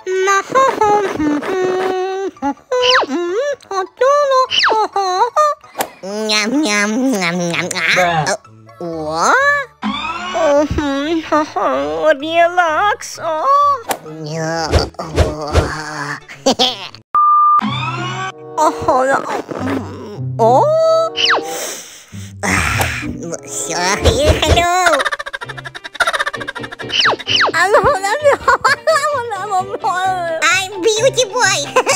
Nham nham nham nham. What? Relax. Hello. I'm Beauty Boy.